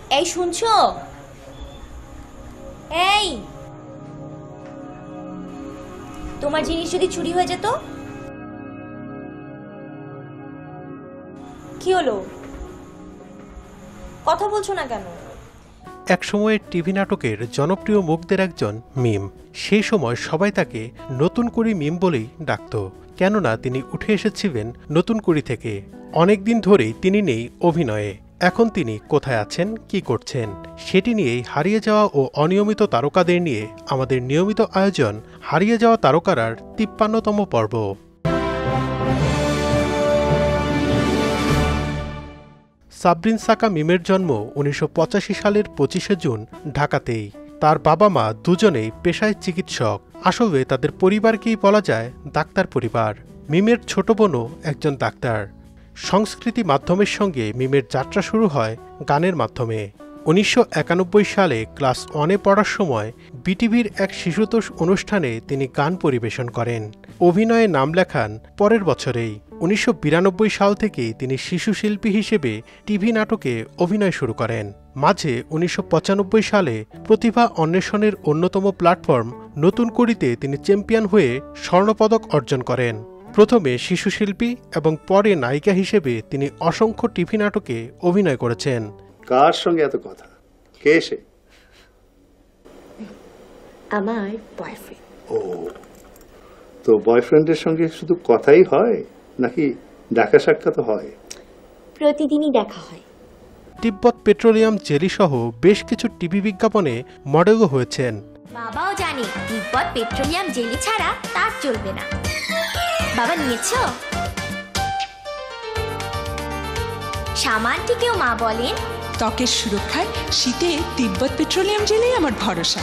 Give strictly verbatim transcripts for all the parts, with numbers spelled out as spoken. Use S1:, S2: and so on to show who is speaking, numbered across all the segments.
S1: এই শুনছো? এই তোমার জিনিস যদি চুরি হয়ে যেত? কি হলো, কথা বলছো না কেন?
S2: একসময়ের টিভি নাটকের জনপ্রিয় মুখদের একজন মিম। সেই সময় সবাই তাকে নতুন কুড়ি মিম বলেই ডাকত, কেননা তিনি উঠে এসেছিলেন নতুন কুড়ি থেকে। অনেকদিন ধরেই তিনি নেই অভিনয়ে। এখন তিনি কোথায় আছেন, কি করছেন, সেটি নিয়েই হারিয়ে যাওয়া ও অনিয়মিত তারকাদের নিয়ে আমাদের নিয়মিত আয়োজন হারিয়ে যাওয়া তারকারার তিপ্পান্নতম পর্ব। সাবরিন সাকা মিমের জন্ম উনিশশো পঁচাশি সালের পঁচিশে জুন ঢাকাতেই। তার বাবা মা দুজনেই পেশায় চিকিৎসক। আসলে তাদের পরিবারকেই বলা যায় ডাক্তার পরিবার। মিমের ছোট বোনও একজন ডাক্তার। সংস্কৃতি মাধ্যমের সঙ্গে মিমের যাত্রা শুরু হয় গানের মাধ্যমে। উনিশশো একানব্বই সালে ক্লাস ওয়ানে পড়ার সময় বিটিভির এক শিশুতোষ অনুষ্ঠানে তিনি গান পরিবেশন করেন। অভিনয়ে নাম লেখান পরের বছরেই। উনিশশো বিরানব্বই সাল থেকেই তিনি শিশু শিল্পী হিসেবে টিভি নাটকে অভিনয় শুরু করেন। মাঝে উনিশশো পঁচানব্বই সালে প্রতিভা অন্বেষণের অন্যতম প্ল্যাটফর্ম নতুন কুড়িতে তিনি চ্যাম্পিয়ন হয়ে স্বর্ণপদক অর্জন করেন। প্রথমে শিশু শিল্পী এবং পরে নায়িকা হিসেবে তিনি অসংখ্য টিভি নাটকে অভিনয় করেছেন।
S3: কার সঙ্গে এত কথা? কে সে?
S1: আমার বয়ফ্রেন্ড।
S3: ও, তো বয়ফ্রেন্ডের সঙ্গে শুধু কথাই হয় নাকি দেখা সাক্ষাৎ হয়?
S1: প্রতিদিনই দেখা হয়।
S2: তিব্বত পেট্রোলিয়াম জেলি সহ বেশ কিছু টিভি বিজ্ঞাপনে মডেলও হয়েছেন।
S1: বাবাও জানে তিব্বত পেট্রোলিয়াম জেলি ছাড়া তার চলবে না। বাবা নিয়েছো? সামানটিকেও মা বলেন
S4: ত্বকের সুরক্ষায় শীতে তিব্বত পেট্রোলিয়াম জেলি আমার ভরসা।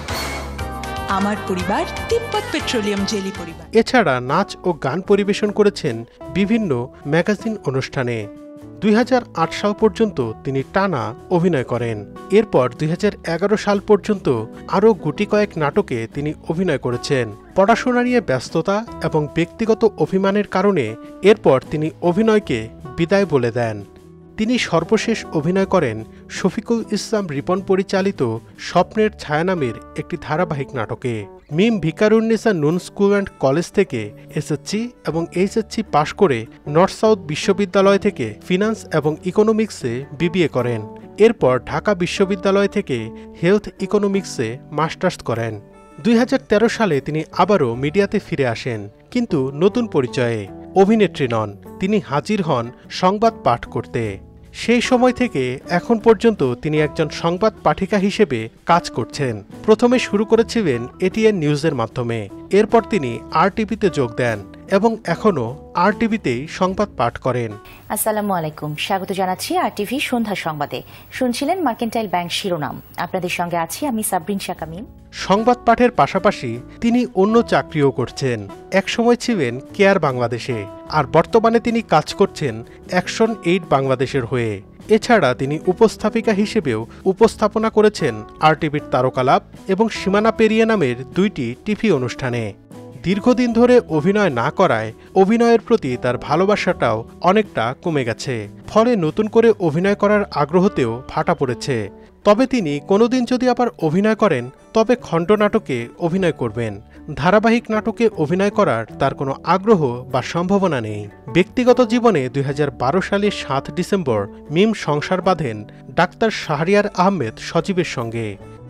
S4: আমার পরিবার তিব্বত পেট্রোলিয়াম জেলি পরিবার।
S2: এছাড়া নাচ ও গান পরিবেশন করেছেন বিভিন্ন ম্যাগাজিন অনুষ্ঠানে। দুই হাজার আট সাল পর্যন্ত তিনি টানা অভিনয় করেন। এরপর দুই হাজার এগারো সাল পর্যন্ত আরও গুটি কয়েক নাটকে তিনি অভিনয় করেছেন। পড়াশোনা নিয়ে ব্যস্ততা এবং ব্যক্তিগত অভিমানের কারণে এরপর তিনি অভিনয়কে বিদায় বলে দেন। তিনি সর্বশেষ অভিনয় করেন শফিকুল ইসলাম রিপন পরিচালিত স্বপ্নের ছায়া নামের একটি ধারাবাহিক নাটকে। Mim Viqarunnisa Noon school and college থেকে এসএসসি এবং এইচএসসি পাশ করে নর্থ সাউথ বিশ্ববিদ্যালয় থেকে ফিনান্স এবং ইকোনমিক্সে বিবিএ করেন। এরপর ঢাকা বিশ্ববিদ্যালয় থেকে হেলথ ইকোনমিক্সে মাস্টার্স করেন। দুই হাজার তেরো সালে তিনি আবারও মিডিয়াতে ফিরে আসেন, কিন্তু নতুন পরিচয়ে। অভিনেত্রী নন, তিনি হাজির হন সংবাদ পাঠ করতে। সেই সময় থেকে এখন পর্যন্ত তিনি একজন সংবাদ পাঠিকা হিসেবে কাজ করছেন। প্রথমে শুরু করেছিলেন এটিএন নিউজের মাধ্যমে, এরপর তিনি আর টিভিতে যোগ দেন এবং এখনও আর টিভিতেই সংবাদ পাঠ করেন।
S5: আসসালামু আলাইকুম, স্বাগত জানাচ্ছি আর টিভি সন্ধ্যা সংবাদে। শুনছিলেন মার্কেন্টাইল ব্যাংক শিরোনাম। আপনাদের সঙ্গে আছি আমি সাবরিন সাকা মিম।
S2: সংবাদ পাঠের পাশাপাশি তিনি অন্য চাকরিও করছেন। একসময় ছিলেন কেয়ার বাংলাদেশে, আর বর্তমানে তিনি কাজ করছেন অ্যাকশন এইড বাংলাদেশের হয়ে। এছাড়া তিনি উপস্থাপিকা হিসেবেও উপস্থাপনা করেছেন আর টিভির তারকালাভ এবং সীমানা পেরিয়ে নামের দুইটি টিভি অনুষ্ঠানে। দীর্ঘদিন ধরে অভিনয় না করায় অভিনয়ের প্রতি তার ভালোবাসাটাও অনেকটা কমে গেছে। ফলে নতুন করে অভিনয় করার আগ্রহতেও ভাটা পড়েছে। তবে তিনি কোনোদিন যদি আবার অভিনয় করেন তবে খণ্ড নাটকে অভিনয় করবেন। ধারাবাহিক নাটকে অভিনয় করার তার কোনো আগ্রহ বা সম্ভাবনা নেই। ব্যক্তিগত জীবনে দুই হাজার বারো সালের সাত ডিসেম্বর মিম সংসার বাঁধেন ডাক্তার শাহরিয়ার আহমেদ সজীবের সঙ্গে।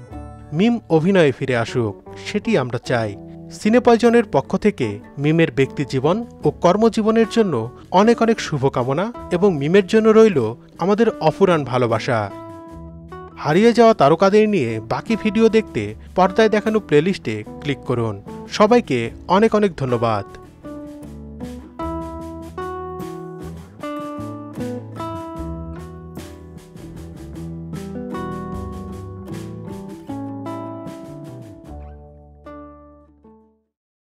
S2: মিম অভিনয়ে ফিরে আসুক, সেটি আমরা চাই। সিনে পয়জনের পক্ষ থেকে মিমের ব্যক্তিজীবন ও কর্মজীবনের জন্য অনেক অনেক শুভকামনা এবং মিমের জন্য রইল আমাদের অফুরান ভালোবাসা। হারিয়ে যাওয়া তারকাদের নিয়ে বাকি ভিডিও দেখতে পর্দায় দেখানো প্লেলিস্টে ক্লিক করুন। সবাইকে অনেক অনেক ধন্যবাদ।